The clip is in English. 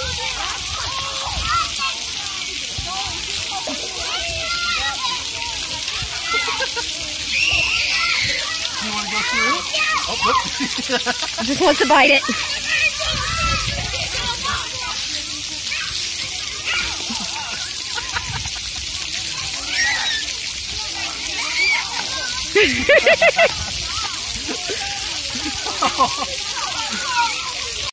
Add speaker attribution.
Speaker 1: You want to go through? Oh, nope.
Speaker 2: Just wants to bite it.